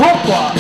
hoa quả.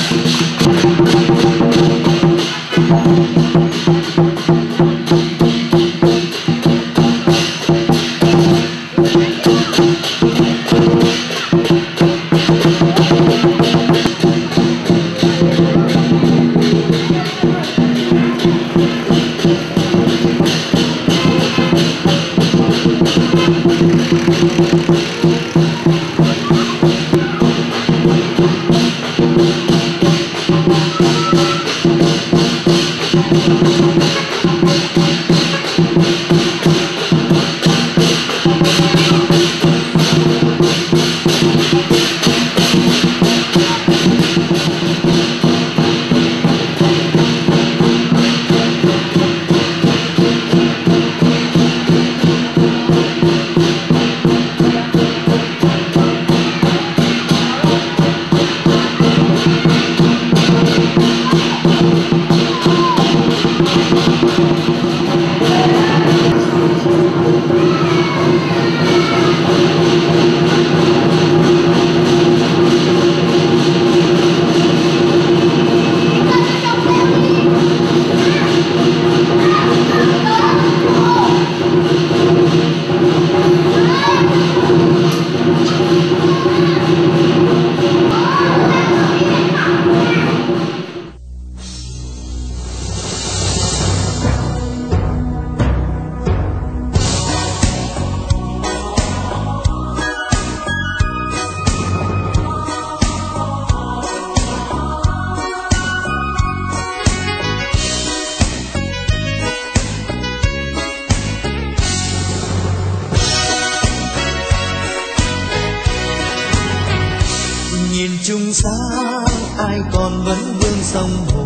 Nhìn chung sáng ai còn vẫn vương sông hồ,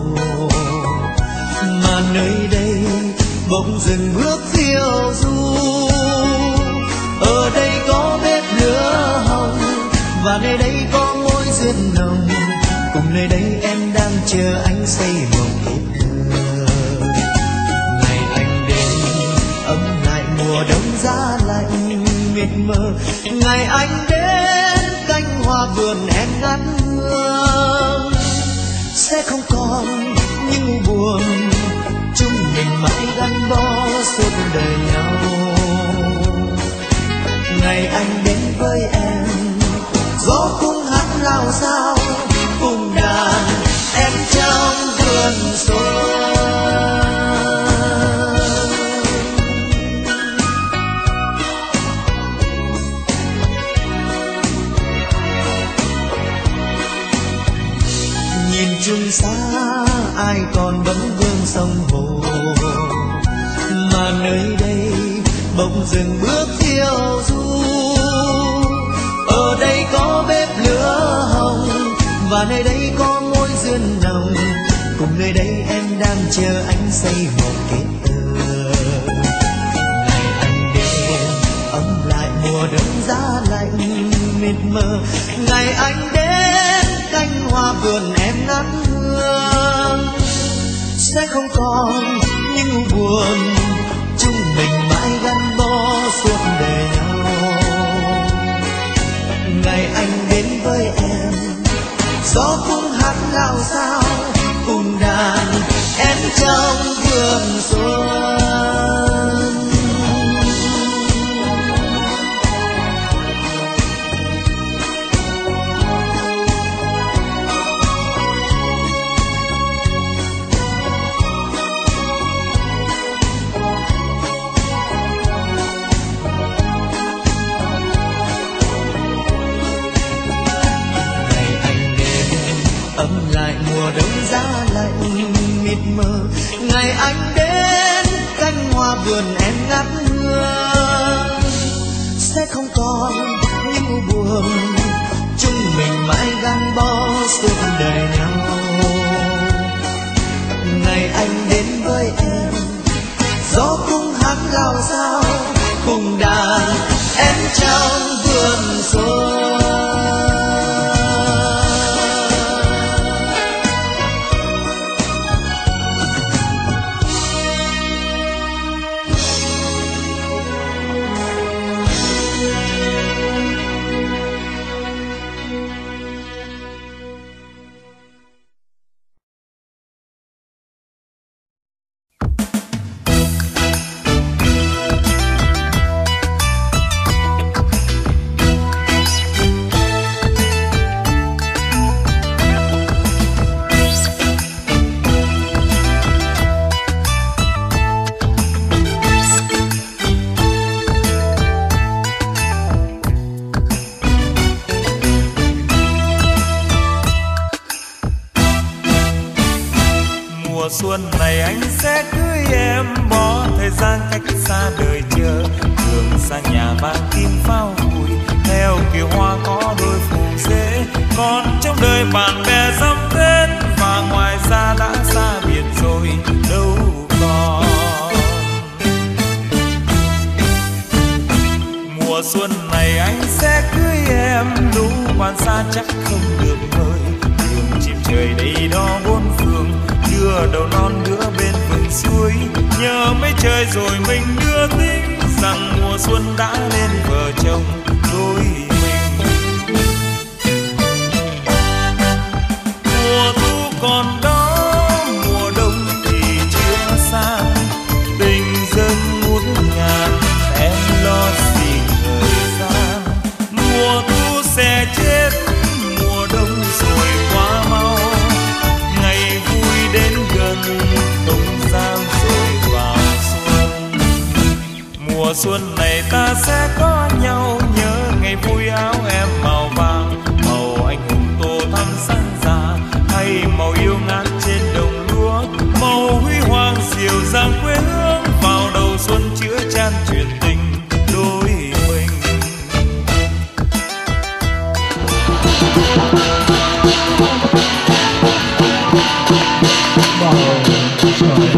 mà nơi đây bỗng dừng bước phiêu du. Ở đây có bếp lửa hồng, và nơi đây có môi duyên nồng, cùng nơi đây em đang chờ anh xây một kiếp thơ. Ngày anh đến ấm lại mùa đông giá lạnh mịt mờ, ngày anh đến cánh hoa vườn em ngát hương. Sẽ không còn những buồn, chúng mình mãi gắn bó suốt đời nhau. Ngày anh đến với em, gió cũng hát lao sao cùng đàn em trong vườn xuân. Nhìn chung xa ai còn vẫn vương sông hồ, mà nơi đây bỗng dừng bước phiêu du. Ở đây có bếp lửa hồng, và nơi đây có môi duyên nồng, cùng nơi đây em đang chờ anh xây một kiếp thơ. Ngày anh đến ấm lại mùa đông giá lạnh mịt mờ, ngày anh đến cánh hoa vườn em ngát hương. Sẽ không còn những buồn, chúng mình mãi gắn bó suốt đời nhau. Ngày anh đến với em, gió cũng hát lao sao cùng đàn em trong vườn xuân. Ấm lại mùa đông giá lạnh mịt mờ, ngày anh đến cánh hoa vườn em ngát hương. Sẽ không còn những buồn, chúng mình mãi gắn bó suốt đời nhau. Ngày anh đến với em, gió cũng hát lao sao cùng đàn em trong vườn xuân. xuân này anh sẽ cưới em, bỏ thời gian cách xa đời chờ, đường sang nhà vang kim pháo vui, theo kiều hoa có đôi phù dễ. Còn trong đời bạn bè dăm tên, và ngoài ra đã xa biệt rồi đâu còn. Mùa xuân này anh sẽ cưới em, lũ bạn xa chắc không được mời, đường chìm trời đầy đó bốn phương, đưa đầu non đứa bên vườn suối. Nhớ mấy trời rồi mình đưa tính rằng mùa xuân đã lên vợ chồng đôi mình. Mùa thu còn đó, mùa đông thì chưa xa, tình dân ngút ngàn em lo gì thời gian. Mùa thu sẽ chết, mùa đông rồi quá mau, ngày vui đến gần không gian rồi vào xuân. Mùa xuân này ta sẽ có nhau, nhớ ngày vui áo em màu vàng, màu anh hùng tô thắm sáng già, hay màu yêu ngát trên đồng lúa, màu huy hoàng dịu dàng quê hương, vào đầu xuân chứa chan truyền tình đôi mình. Bầu trời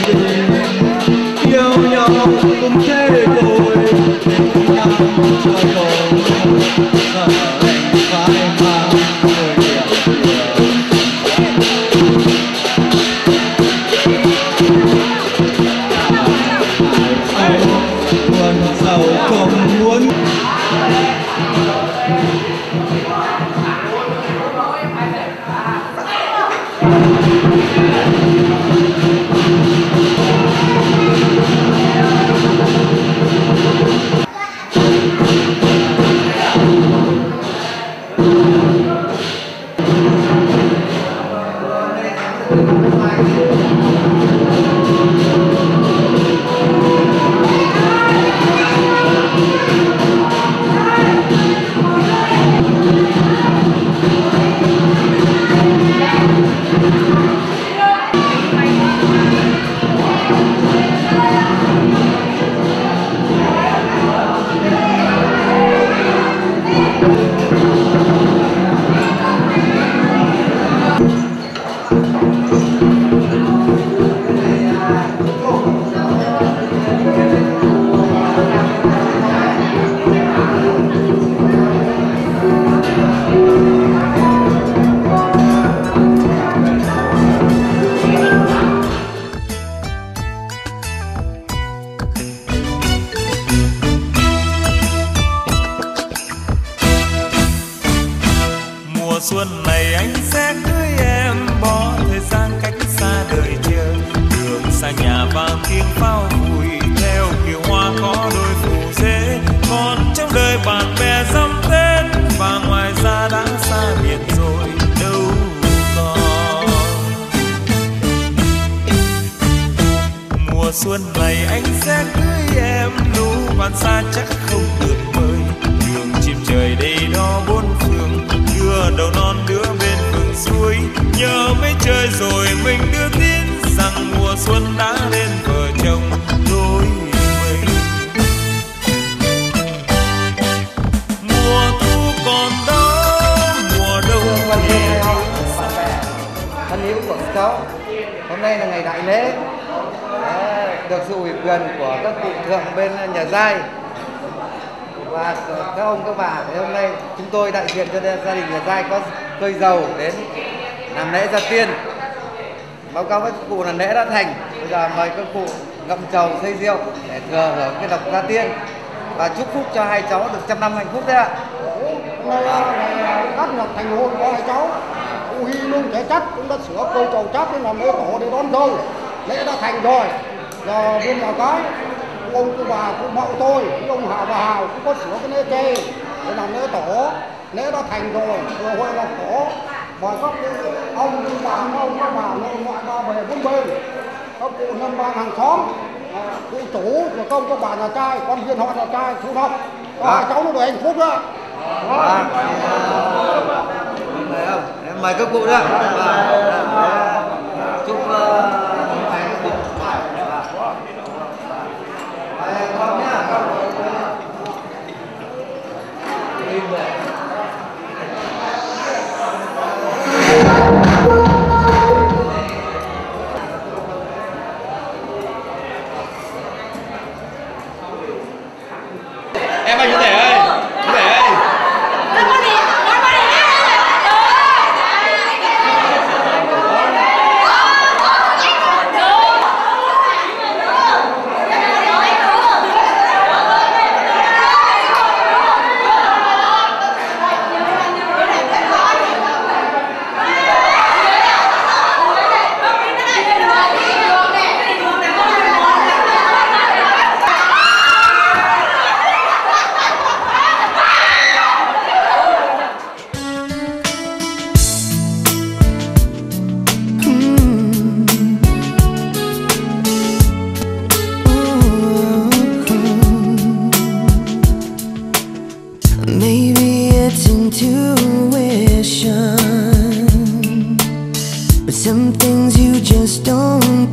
yêu nhau cũng thế thôi, tình nhau trời cầu giờ anh phải mang người buồn giàu không muốn. Mùa xuân này anh sẽ cưới em, bỏ thời gian cách xa đời chờ, đường xa nhà vang tiếng pháo vui, theo kiều hoa có đôi phù dễ. Còn trong đời bạn bè dăm tên, và ngoài ra đã xa biệt rồi đâu còn. Mùa xuân này anh sẽ cưới em, lũ bạn xa chắc không được mời, đường chìm trời đầy đó bốn phương, đưa đầu non đứa bên vườn suối. Nhớ mấy trời rồi mình đưa tin rằng mùa xuân đã lên vợ chồng đôi mình. Mùa thu còn đó, mùa đông thì thân hữu của cháu, hôm nay là ngày đại lễ, được sự ủy quyền của các cụ thượng bên nhà giai và các ông các bà. Thì hôm nay chúng tôi đại diện cho gia đình nhà giai có cơi dầu đến làm lễ gia tiên. Báo cáo với các cụ là lễ đã thành, bây giờ mời các cụ ngậm trầu xây rượu để thừa hưởng cái độc gia tiên và chúc phúc cho hai cháu được trăm năm hạnh phúc đấy ạ. Hôm nay các nhập thành hôn có hai cháu, cụ Hy Lung Thể Chất cũng đã sửa cây trầu chắp để làm lễ tổ để đón dâu. Lễ đã thành rồi, giờ bên nhà cái ông cụ bà cụ mậu tôi, ông Hào và Hào cũng có sửa cái lễ kê để làm lễ tổ. Lễ đã thành rồi, vừa hội lọc tổ và các ông các bà nội ngoại ba về bốn bên, các cụ năm ba hàng xóm, cụ chủ và công các bà nhà trai, con viên họ nhà trai thu học, hai cháu nó được hạnh phúc đó. Mời các cụ nữa. Chúc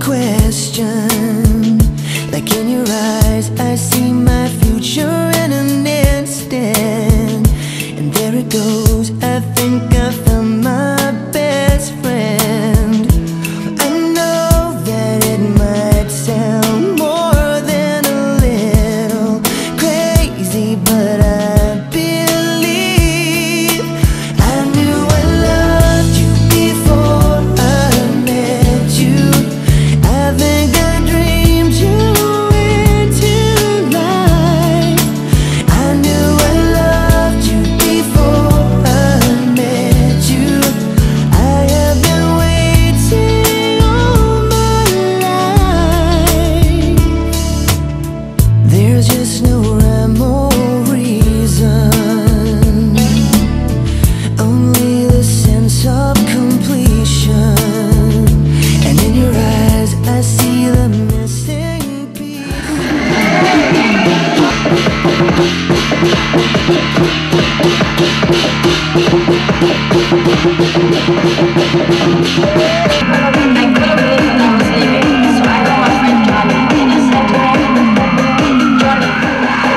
question. Like in your eyes, I see my future in an instant. And there it goes, I think I found my best friend. I know that it might sound more than a little crazy, but I believe I knew I loved you before I met you. I think I dreamed you into life. I knew I loved you before I met you. I have been waiting all my life. There's just no rhyme or reason, only the sense of completion. And in your eyes I see the missing piece. I couldn't believe when I was leaving, so I called my friend Johnny and I said to him, Johnny,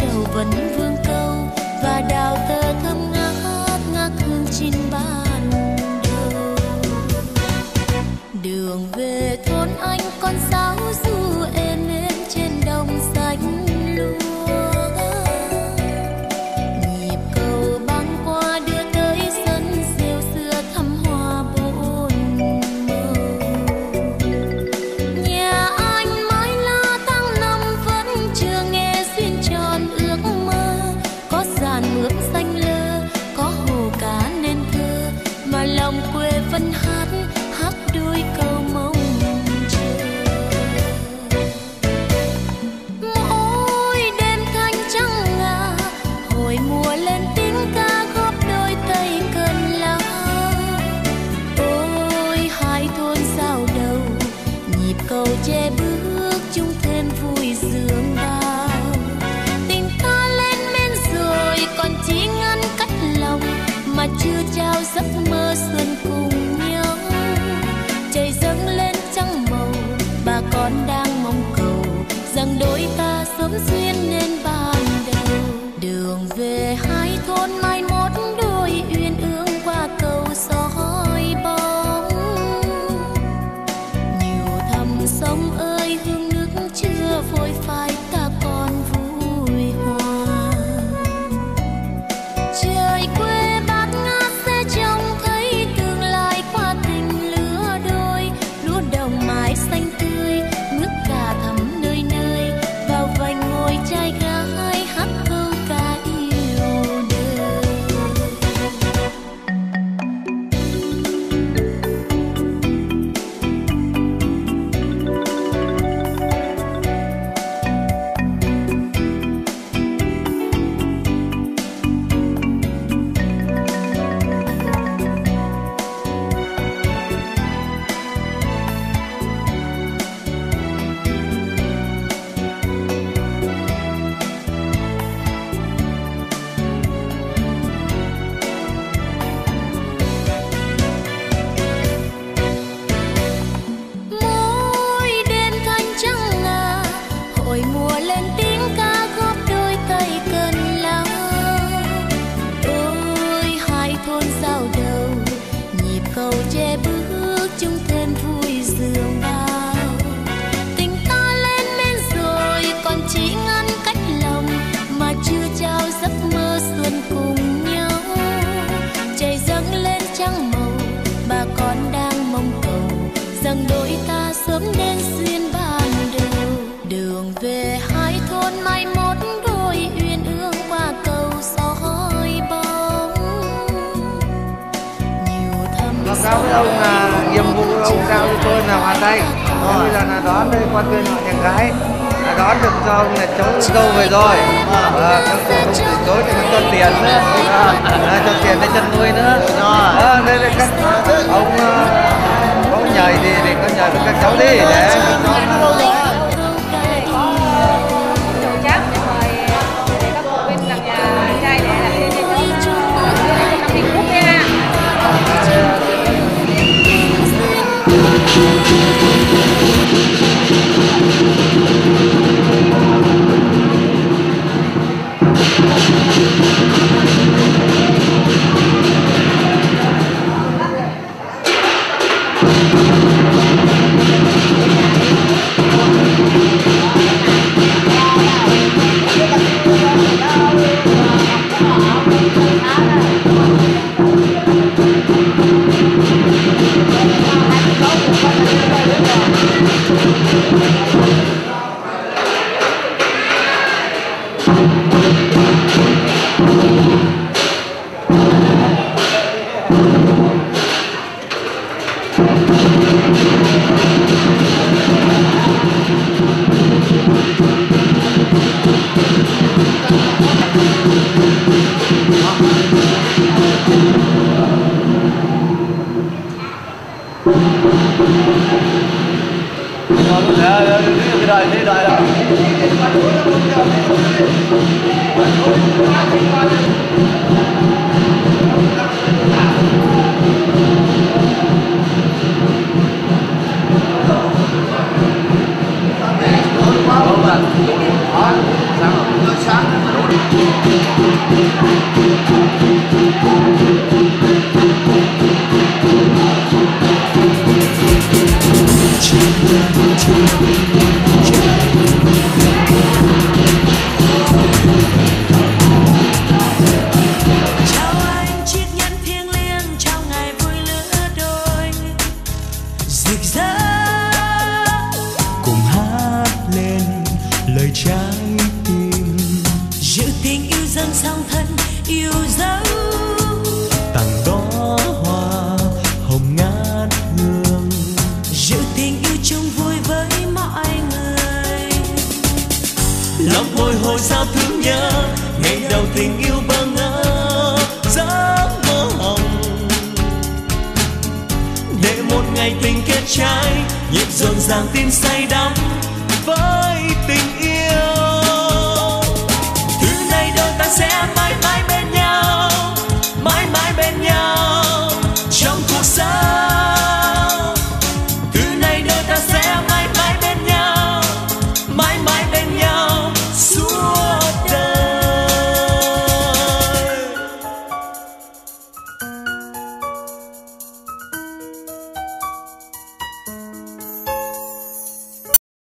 trầu vẫn vương câu và đào tơ thơm ngát ngát hương chín ban đầu. Đường về thôn anh con sáo ru êm êm trên đồng xanh lúa. Nhịp cầu băng qua đưa tới sân rêu xưa thắm hoa bốn màu. Nhà anh mái lá tháng năm vẫn chưa nghe duyên tròn ước mơ. Có dàn mướp xanh lơ, có hồ cá nên thơ, mà lòng quê vẫn hát hát đôi câu mong chờ. Mỗi đêm thanh trắng ngà, hồi mùa lên tiếng ca góp đôi tay cần lá. Ôi hai thôn giao đầu, nhịp cầu che bước chung thêm vui dương bao. Tình ta lên men rồi còn chỉ ngăn cách lòng, mà chưa trao giấc mơ xuân cùng nhau. Trời dâng lên trăng màu, bà con đang mong cầu rằng đôi ta sớm duyên nên ban đầu. Đường về hai thôn mai mốt đôi uyên ương qua cầu soi bóng. Nhiều thầm sông ơi hương nước chưa vội phai, ta còn vui hòa. Trời quê bát ngát sẽ trông thấy tương lai qua tình lứa đôi. Lúa đồng mái xanh tươi, nước cà thắm nơi nơi, vào vành ngồi trai gái hát câu ca yêu đời. Mỗi đêm thanh trắng ngà, hồi mùa lên tiếng ca góp đôi tay cần lá. Ôi hai thôn giao đầu, nhịp cầu che bước chung thêm vui dương bao. Tình ta lên men rồi còn chỉ ngăn cách lòng, mà chưa trao giấc mơ xuân cùng nhau. Trời dâng lên trăng màu, bà con đang mong cầu rằng đôi ta sớm đến duyên ban đầu. Đường về hai thôn mai mốt đôi uyên ương qua cầu soi bóng. Nhiều thầm Báo cáo với ông là nhiệm vụ ông giao cho tôi là hoàn thành. Bây giờ là đón đây quan tuyên họ nhà gái, là đón được cho ông là cháu dâu về rồi. Các cụ không từ chối thì cho tiền nữa, cho tiền để chăn nuôi nữa. Đây là các ông có nhờ gì thì có nhờ các cháu đi để câu ca yêu. Đầu chắc để các cụ bên làm nhà trai để làm cho năm hạnh phúc nha. Sáng Chào anh chiếc nhẫn thiêng liêng trong ngày vui lứa đôi rực rỡ, cùng hát lên lời trái tim, giữ tình yêu dâng song thân yêu dấu, tặng đó hoa hồng ngát hương, giữ tình yêu chung vui với mọi người. lòng bồi hồi sao thương nhớ ngày đầu tình yêu bơ ngỡ giấc mơ hồng, để một ngày tình kết trái nhịp rộn ràng tim say đắm với